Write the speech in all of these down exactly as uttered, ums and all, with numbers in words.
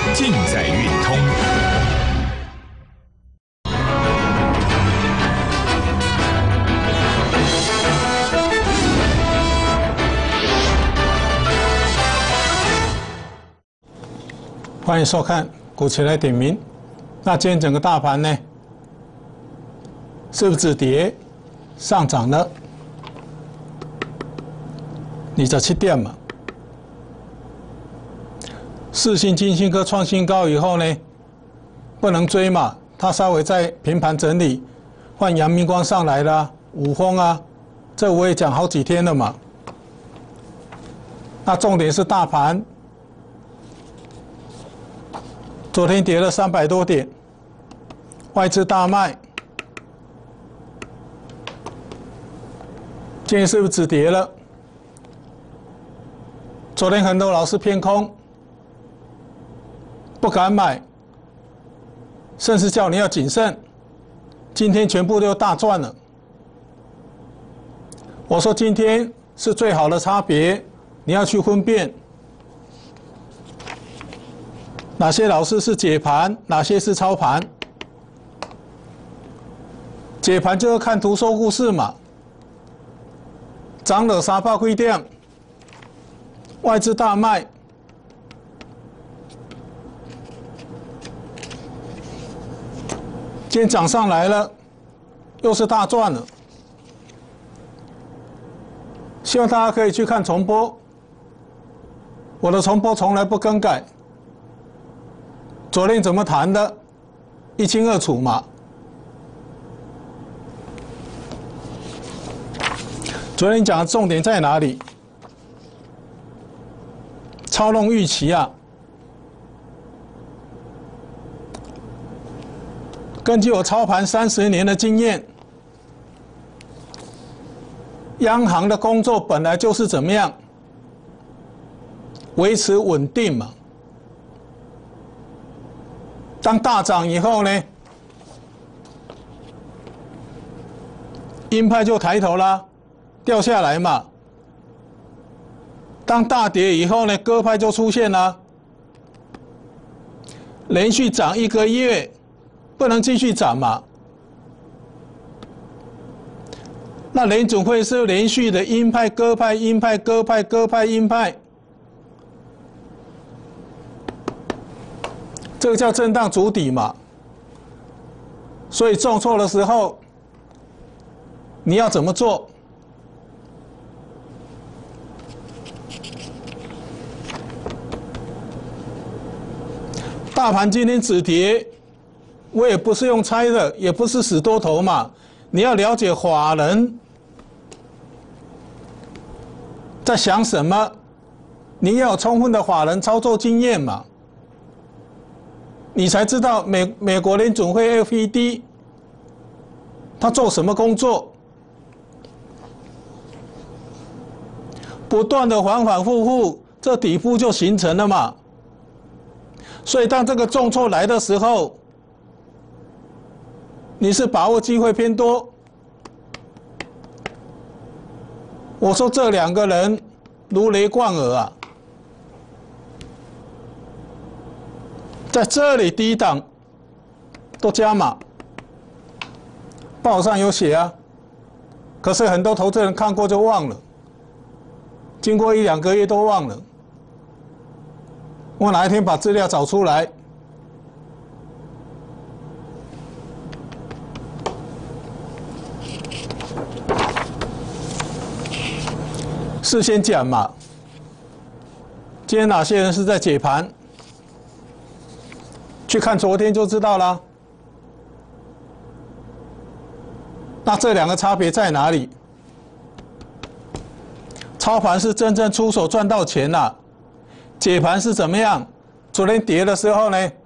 尽在运通。 欢迎收看股期来点名。那今天整个大盘呢，是不是止跌上涨了？二十七点嘛。世信、金星科创新高以后呢，不能追嘛，它稍微在平盘整理，换阳明光上来了，五峰啊，这我也讲好几天了嘛。那重点是大盘，昨天跌了三百多点，外资大卖，今天是不是止跌了？昨天很多老师偏空，不敢买，甚至叫你要谨慎。今天全部都大赚了。我说今天是最好的差别，你要去分辨哪些老师是解盘，哪些是操盘。解盘就是看图说故事嘛，涨了三百几点，外资大卖，今天涨上来了，又是大赚了。希望大家可以去看重播，我的重播从来不更改。昨天怎么谈的，一清二楚嘛。昨天讲的重点在哪里？操弄预期啊！根据我操盘三十年的经验，央行的工作本来就是怎么样，维持稳定嘛。当大涨以后呢，鹰派就抬头啦，掉下来嘛。当大跌以后呢，鸽派就出现了，连续涨一个月，不能继续涨嘛。那联准会是连续的鹰派、鸽派、鹰派、鸽派、鸽派、鹰派，这个叫震荡筑底嘛。所以重挫的时候，你要怎么做？大盘今天止跌，我也不是用猜的，也不是死多头嘛。你要了解法人在想什么，你要有充分的法人操作经验嘛，你才知道美美国联准会 F E D 他做什么工作，不断的反反复复，这底部就形成了嘛。所以当这个重挫来的时候，你是把握机会偏多。我说这两个人如雷贯耳啊，在这里低档都加码，报上有写啊，可是很多投资人看过就忘了，经过一两个月都忘了。我哪一天把资料找出来，事先讲嘛。今天哪些人是在解盘？去看昨天就知道啦。那这两个差别在哪里？操盘是真正出手赚到钱啦。解盘是怎么样？昨天跌的时候呢，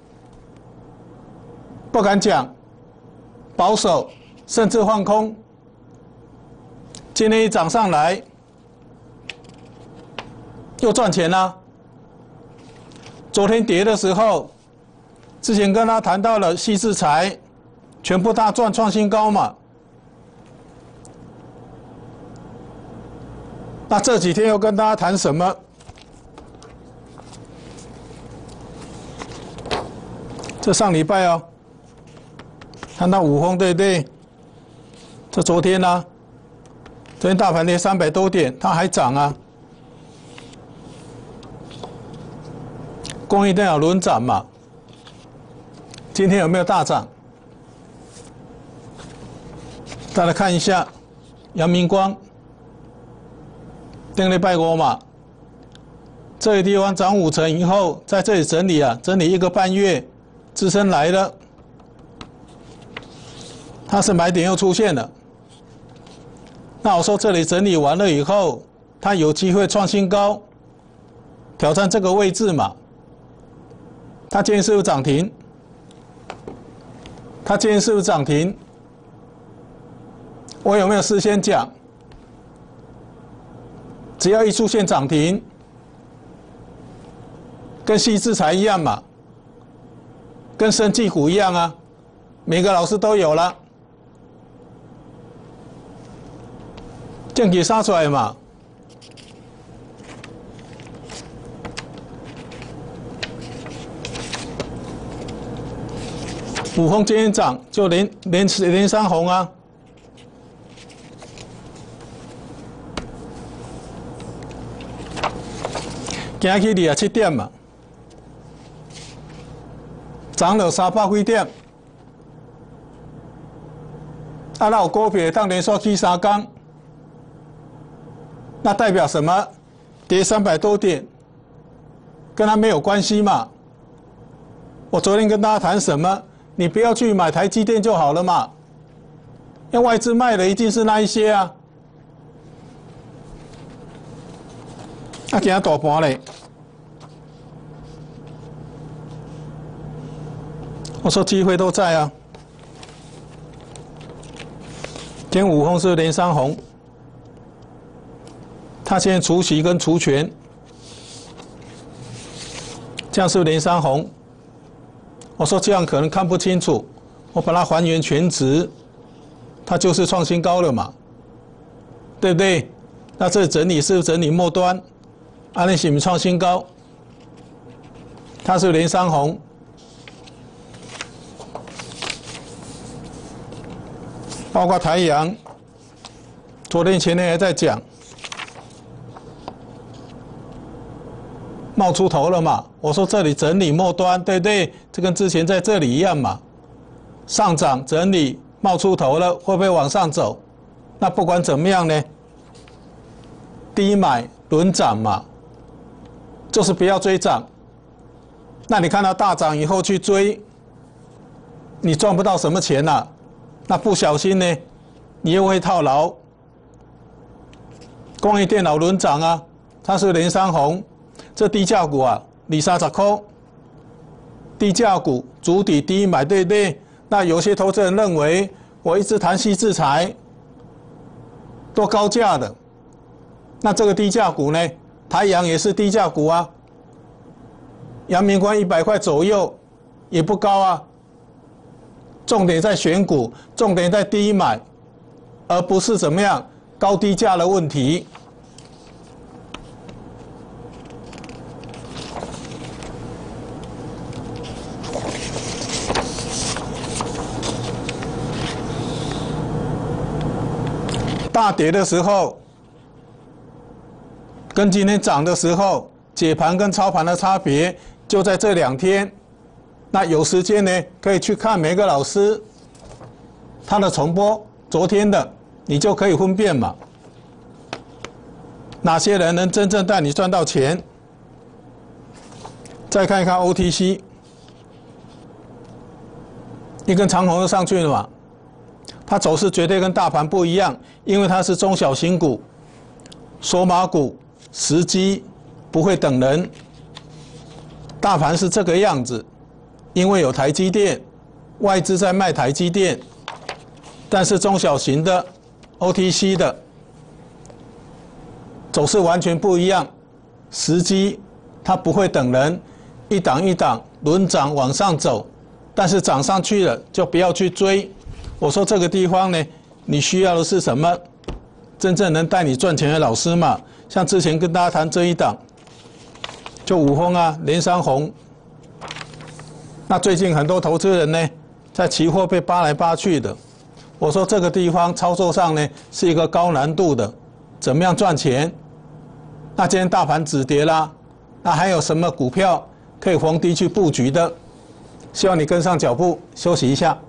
不敢讲，保守，甚至放空。今天一涨上来，又赚钱啦。昨天跌的时候，之前跟他谈到了矽智财，全部大赚创新高嘛。那这几天又跟大家谈什么？ 这上礼拜哦，看到五峰对不对？这昨天呢、啊，昨天大盘跌三百多点，它还涨啊。工业电脑轮涨嘛，今天有没有大涨？再来看一下阳明光，上礼拜五嘛，这个地方涨五成以后，在这里整理啊，整理一个半月，支撑来了，它是买点又出现了。那我说这里整理完了以后，它有机会创新高，挑战这个位置嘛。它今天是不是涨停？它今天是不是涨停？我有没有事先讲？只要一出现涨停，跟矽智财一样嘛，跟生技股一样啊，每个老师都有了。这样给杀出来嘛。五峰今天涨，就连连连三红啊。今日二十七点嘛，涨了三百几点。啊，那有股票当连续去三天，那代表什么？跌三百多点，跟它没有关系嘛。我昨天跟大家谈什么？你不要去买台积电就好了嘛。因为外资卖的一定是那一些啊。啊，今日大盘嘞。我说机会都在啊。今天五峰是连三红，它现在除息跟除权，这样是不是连三红？我说这样可能看不清楚，我把它还原全值，它就是创新高了嘛，对不对？那这整理是不是整理末端？啊，那是不是创新高？它是不是连三红？包括台阳，昨天前天还在讲，冒出头了嘛？我说这里整理末端，对不对？这跟之前在这里一样嘛。上涨整理冒出头了，会不会往上走？那不管怎么样呢，低买轮涨嘛，就是不要追涨。那你看到大涨以后去追，你赚不到什么钱啊。那不小心呢，你又会套牢。工业电脑轮涨啊，它是连三红，这低价股啊，二三十块，低价股主底低买，对不对？那有些投资人认为，我一直谈矽智财，多高价的，那这个低价股呢，台阳也是低价股啊，阳明光一百块左右，也不高啊。重点在选股，重点在低买，而不是怎么样高低价的问题。大跌的时候，跟今天涨的时候，解盘跟操盘的差别就在这两天。那有时间呢，可以去看每个老师他的重播，昨天的你就可以分辨嘛，哪些人能真正带你赚到钱。再看一看 O T C， 一根长红就上去了嘛，它走势绝对跟大盘不一样，因为它是中小型股，索马股，时机不会等人，大盘是这个样子。因为有台积电，外资在卖台积电，但是中小型的 O T C 的走势完全不一样，时机它不会等人，一档一档轮涨往上走，但是涨上去了就不要去追。我说这个地方呢，你需要的是什么？真正能带你赚钱的老师嘛。像之前跟大家谈这一档，就五峰啊，连三红。 那最近很多投资人呢，在期货被扒来扒去的。我说这个地方操作上呢是一个高难度的，怎么样赚钱？那今天大盘止跌啦，那还有什么股票可以逢低去布局的？希望你跟上脚步，休息一下。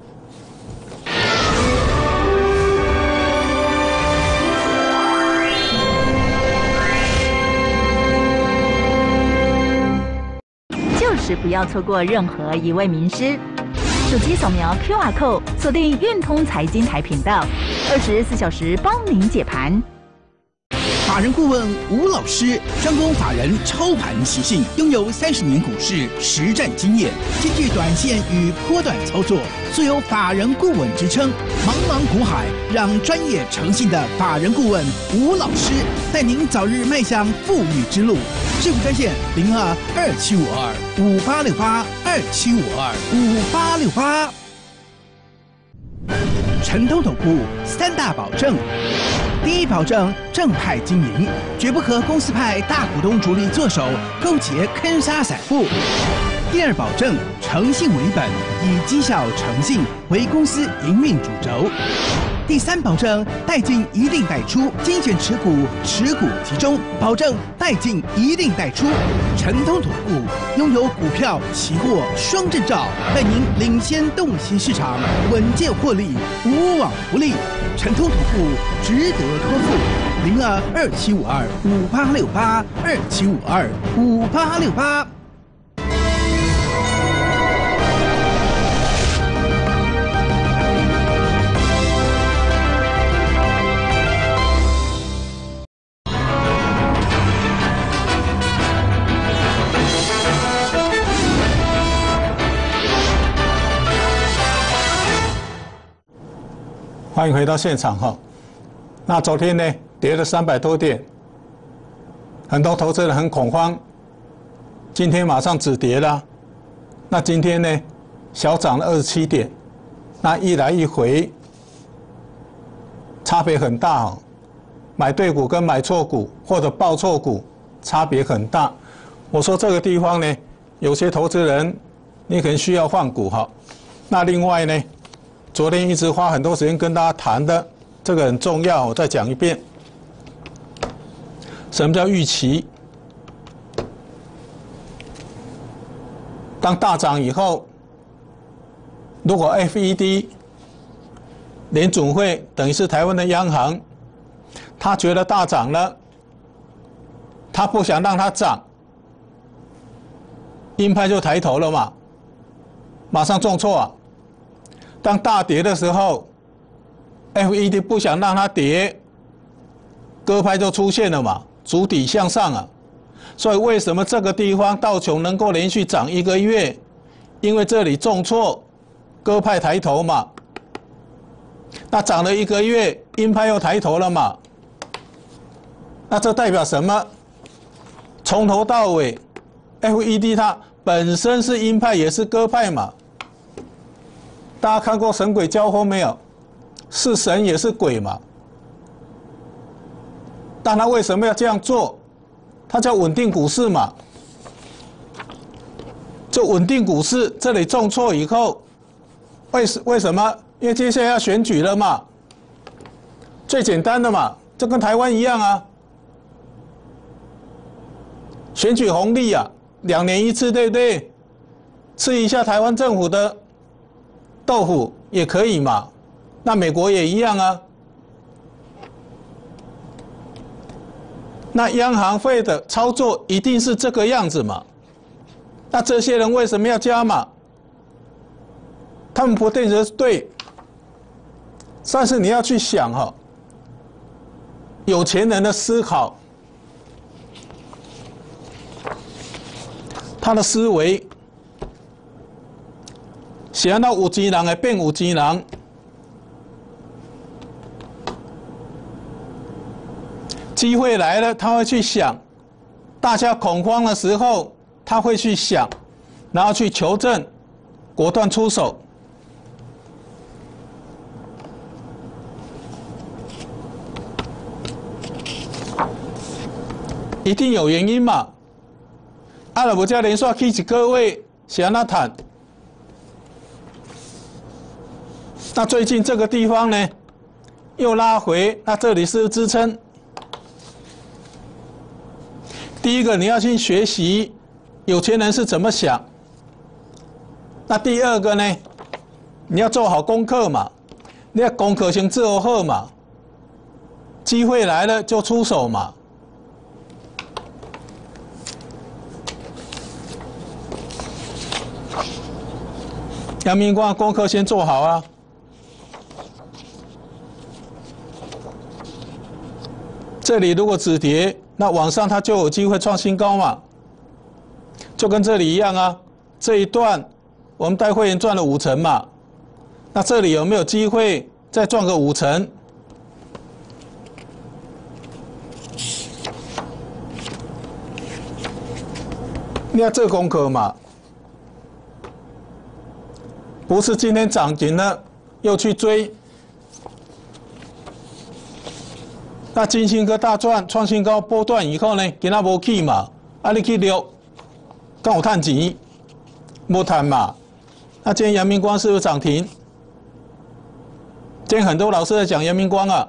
就是不要错过任何一位名师。手机扫描 Q R code， 锁定运通财经台频道，二十四小时帮您解盘。 法人顾问吴老师专攻法人操盘习性，拥有三十年股市实战经验，兼具短线与波段操作，素有法人顾问之称。茫茫股海，让专业诚信的法人顾问吴老师带您早日迈向富裕之路。致富专线零二二七五二五八六八二七五二五八六八。晨通投顾三大保证。第一保证正派经营，绝不和公司派大股东主力做手，勾结坑杀散户。第二保证诚信为本，以绩效诚信为公司营运主轴。第三保证带进一定带出，精选持股，持股集中，保证带进一定带出。晨通投顾拥有股票、期货双证照，带您领先洞悉市场，稳健获利，无往不利。晨通投顾值得托付，零二二七五二五八六八二七五二五八六八。 欢迎回到现场哈。那昨天呢，跌了三百多点，很多投资人很恐慌。今天马上止跌了，那今天呢，小涨了二十七点，那一来一回，差别很大哦。买对股跟买错股或者报错股，差别很大。我说这个地方呢，有些投资人你可能需要换股哈。那另外呢？昨天一直花很多时间跟大家谈的，这个很重要，我再讲一遍。什么叫预期？当大涨以后，如果 F E D 联准会等于是台湾的央行，他觉得大涨了，他不想让它涨，鹰派就抬头了嘛，马上重挫啊。当大跌的时候 ，F E D 不想让它跌，鸽派就出现了嘛，主底向上啊。所以为什么这个地方道琼能够连续涨一个月？因为这里重挫，鸽派抬头嘛。那涨了一个月，鹰派又抬头了嘛。那这代表什么？从头到尾 ，F E D 它本身是鹰派，也是鸽派嘛。大家看过神鬼交锋没有？是神也是鬼嘛。但他为什么要这样做？他叫稳定股市嘛。就稳定股市，这里重挫以后，为为什么？因为接下来要选举了嘛。最简单的嘛，就跟台湾一样啊。选举红利啊，两年一次，对不对？吃一下台湾政府的豆腐也可以嘛，那美国也一样啊。那央行会的操作一定是这个样子嘛？那这些人为什么要加码？他们不见得是对，但是你要去想哈，有钱人的思考，他的思维。想到有钱人会变有钱人，机会来了，他会去想；大家恐慌的时候，他会去想，然后去求证，果断出手。一定有原因嘛？啊，我叫连续去一个月， 是安那谈。那最近这个地方呢，又拉回，那这里是支撑。第一个你要去学习有钱人是怎么想。那第二个呢，你要做好功课嘛，你要功课先做好嘛，机会来了就出手嘛。阳明光功课先做好啊。这里如果止跌，那往上它就有机会创新高嘛，就跟这里一样啊。这一段我们带会员赚了五成嘛，那这里有没有机会再赚个五成？你看这功课嘛，不是今天涨停了又去追。那金星科大赚创新高波段以后呢，今仔无去嘛，啊你去溜，刚有赚钱，无赚嘛。那今天阳明光是不是涨停？今天很多老师在讲阳明光啊，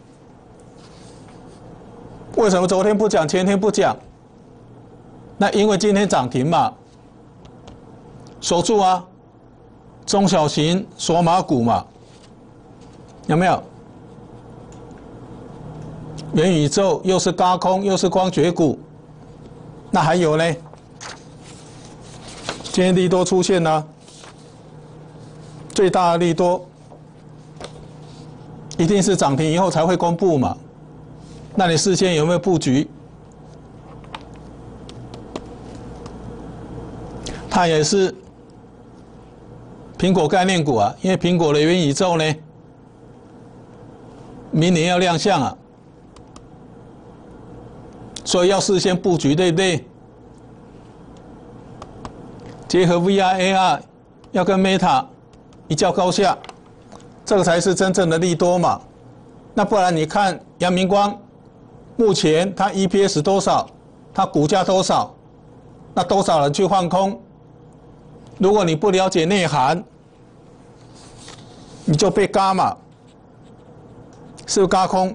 为什么昨天不讲，前天不讲？那因为今天涨停嘛，守住啊，中小型索马股嘛，有没有？元宇宙又是高空，又是光学股，那还有呢？今天利多出现了，最大的利多一定是涨停以后才会公布嘛？那你事先有没有布局？它也是苹果概念股啊，因为苹果的元宇宙呢，明年要亮相啊。所以要事先布局，对不对？结合 V R、A R， 要跟 Meta 一较高下，这个才是真正的利多嘛。那不然你看阳明光，目前它 E P S 多少，它股价多少，那多少人去放空？如果你不了解内涵，你就被嘎嘛，是不是嘎空？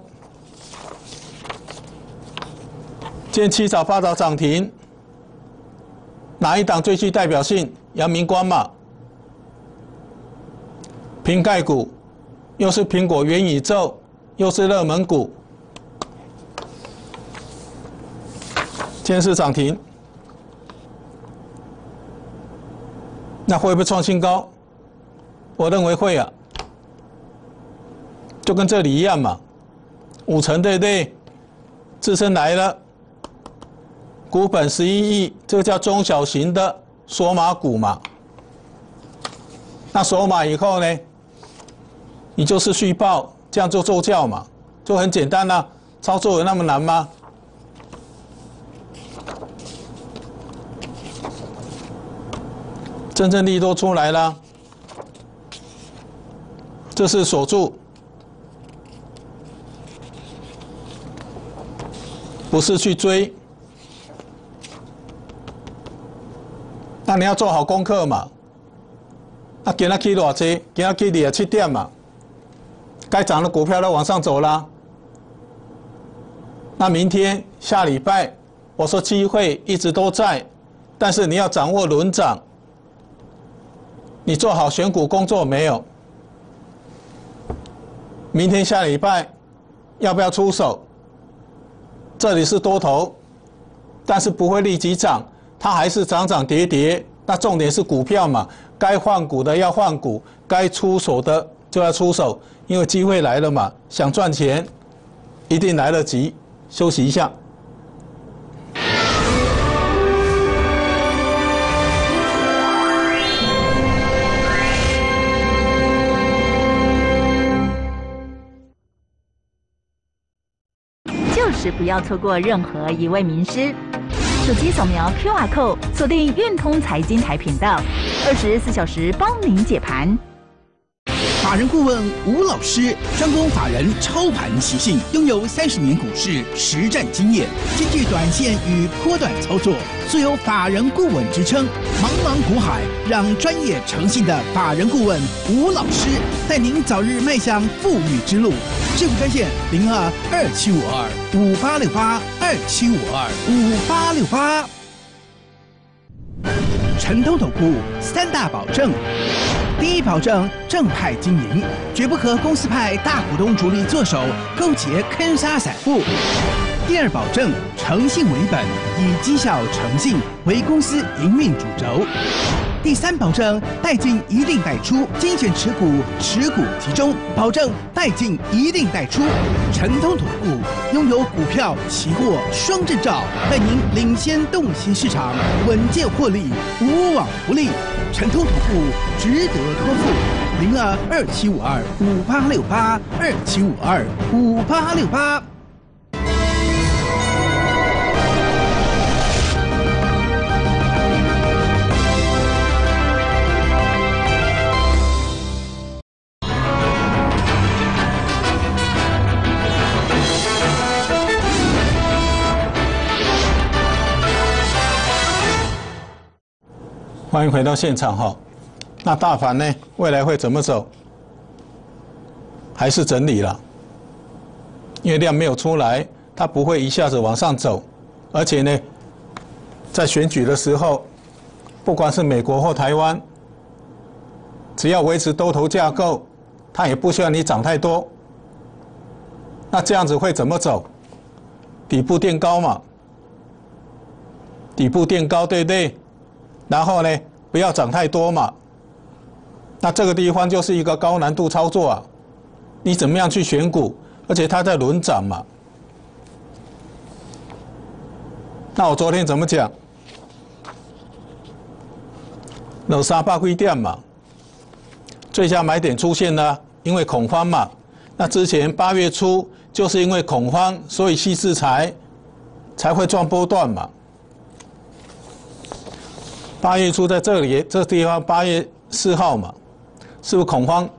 今天七早八早涨停，哪一档最具代表性？阳明光嘛，瓶盖股，又是苹果元宇宙，又是热门股，今天是涨停，那会不会创新高？我认为会啊，就跟这里一样嘛，五成对不对？自身来了。股本十一亿，这个叫中小型的索马股嘛。那索马以后呢，你就是续报，这样就奏教嘛，就很简单啦、啊。操作有那么难吗？真正利多出来了，这是锁住，不是去追。那你要做好功课嘛。那今仔去偌济？今仔去二十七点嘛，该涨的股票都往上走啦。那明天、下礼拜，我说机会一直都在，但是你要掌握轮涨。你做好选股工作没有？明天、下礼拜要不要出手？这里是多头，但是不会立即涨。它还是涨涨跌跌，那重点是股票嘛，该换股的要换股，该出手的就要出手，因为机会来了嘛，想赚钱一定来得及。休息一下。 就是不要错过任何一位名师。手机扫描 Q R code， 锁定运通财经台频道，二十四小时帮您解盘。 法人顾问吴老师专攻法人操盘习性，拥有三十年股市实战经验，兼具短线与波段操作，素有法人顾问之称。茫茫股海，让专业诚信的法人顾问吴老师带您早日迈向富裕之路。致富专线零二二七五二五八六八二七五二五八六八。晨通投顾三大保证：第一，保证正派经营，绝不和公司派大股东主力做手，勾结坑杀散户；第二，保证诚信为本，以绩效诚信为公司营运主轴；第三，保证带进一定带出，精选持股，持股集中，保证带进一定带出。晨通投顾拥有股票、期货双证照，带您领先洞悉市场，稳健获利，无往不利。晨通投顾值得托付，零二二七五二五八六八二七五二五八六八。 欢迎回到现场哈。那大盘呢，未来会怎么走？还是整理了，因为量没有出来，它不会一下子往上走。而且呢，在选举的时候，不管是美国或台湾，只要维持多头架构，它也不需要你涨太多。那这样子会怎么走？底部垫高嘛，底部垫高，对不对？然后呢，不要涨太多嘛。那这个地方就是一个高难度操作啊，你怎么样去选股？而且它在轮涨嘛。那我昨天怎么讲？有三百几点嘛，最佳买点出现了，因为恐慌嘛。那之前八月初就是因为恐慌，所以细制裁才会撞波段嘛。八月初在这里这地方，八月四号嘛，是不是恐慌？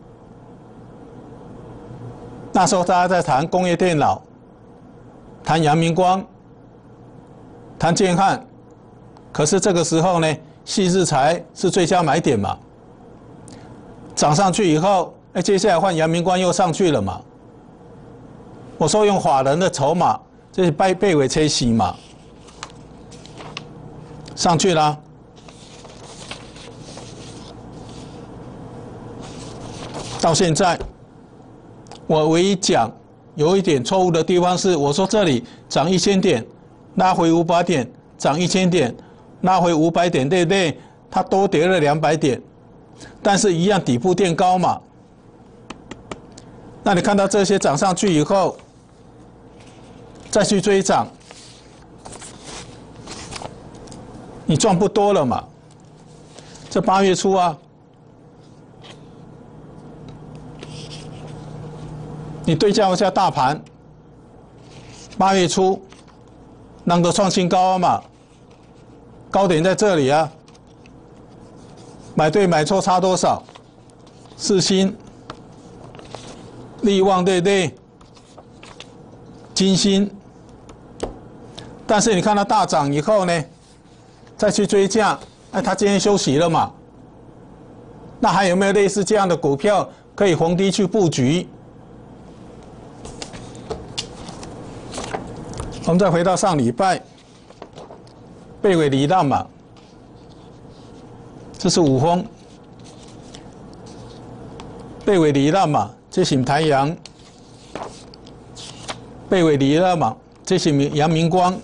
那时候大家在谈工业电脑，谈阳明光，谈建汉，可是这个时候呢，细制裁是最佳买点嘛。涨上去以后，哎，接下来换阳明光又上去了嘛。我说用法人的筹码，这是被被尾切洗嘛，上去了。到现在，我唯一讲有一点错误的地方是，我说这里涨一千点，拉回五百点，涨一千点，拉回五百点，对不对？它多跌了两百点，但是一样底部垫高嘛。那你看到这些涨上去以后，再去追涨，你赚不多了嘛？这八月初啊。你对照一下大盘，八月初，能够创新高嘛？高点在这里啊，买对买错差多少？世芯、力旺对不对？金星，但是你看它大涨以后呢，再去追价，哎，它今天休息了嘛？那还有没有类似这样的股票可以逢低去布局？我们再回到上礼拜，背尾离浪嘛，这是五峰，背尾离浪嘛，这是太阳，背尾离浪嘛，这是阳明光。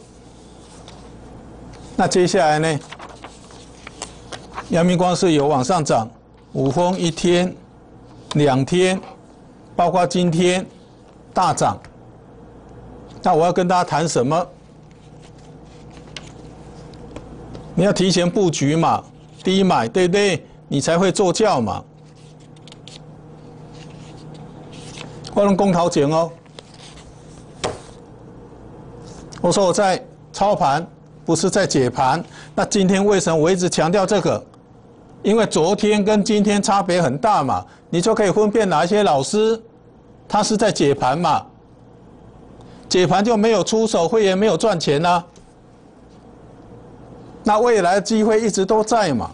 那接下来呢，阳明光是有往上涨，五峰一天、两天，包括今天大涨。那我要跟大家谈什么？你要提前布局嘛，低买，对不对？你才会坐轿嘛。我用公讨钱哦。我说我在操盘，不是在解盘。那今天为什么我一直强调这个？ 因为昨天跟今天差别很大嘛，你就可以分辨哪一些老师他是在解盘嘛，解盘就没有出手，会员没有赚钱啊。那未来的机会一直都在嘛。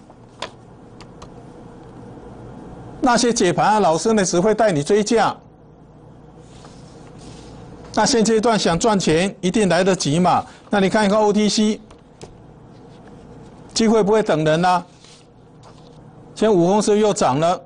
那些解盘的老师呢，只会带你追价。那现阶段想赚钱，一定来得及嘛？那你看一看 O T C， 机会不会等人啊。现在五峰是不是又涨了？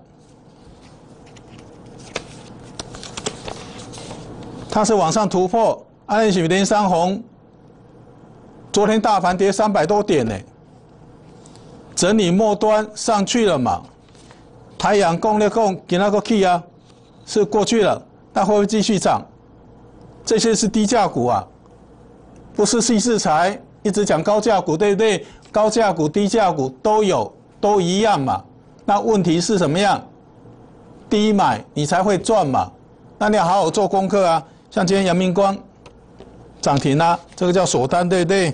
它是往上突破，安喜连三红。昨天大盘跌三百多点呢，整理末端上去了嘛？太阳供了供，给那个 key 啊，是过去了，那会不会继续涨？这些是低价股啊，不是细制裁，一直讲高价股，对不对？高价股、低价股都有，都一样嘛。那问题是什么样？低买你才会赚嘛。那你要好好做功课啊。像今天阳明光涨停啦、啊，这个叫锁单，对不对？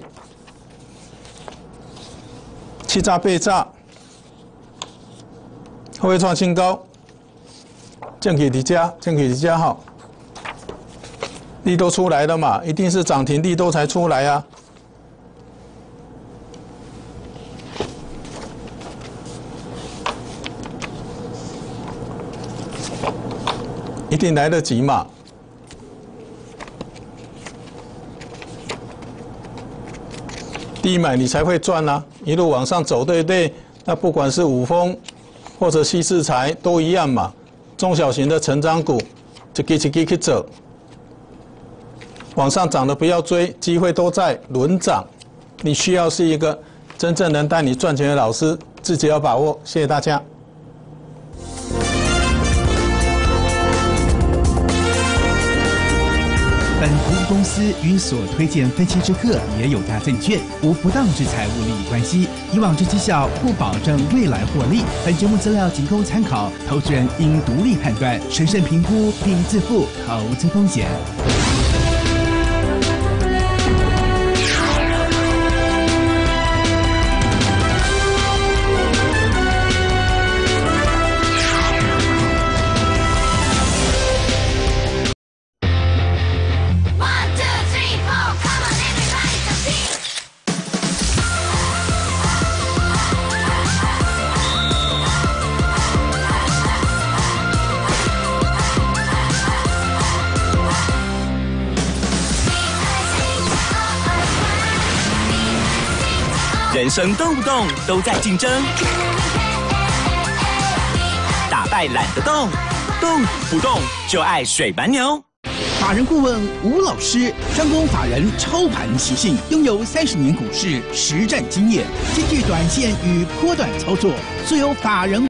欺诈被诈，会不会创新高？正体底加，正体底加好。利多出来了嘛，一定是涨停利多才出来啊。一定来得及嘛。低买你才会赚啊，一路往上走，对不对？那不管是五峰或者细制裁都一样嘛。中小型的成长股，一支一支去走。往上涨的不要追，机会都在轮涨。你需要是一个真正能带你赚钱的老师，自己要把握。谢谢大家。 本服务公司与所推荐分期之客也有大证券无不当之财务利益关系，以往之绩效不保证未来获利。本节目资料仅供参考，投资人应独立判断、审慎评估并自负投资风险。 人生动不动都在竞争，打败懒得动，动不动就爱水蛮牛。 法人顾问吴老师专攻法人操盘习性，拥有三十年股市实战经验，兼具短线与波段操作，素有法人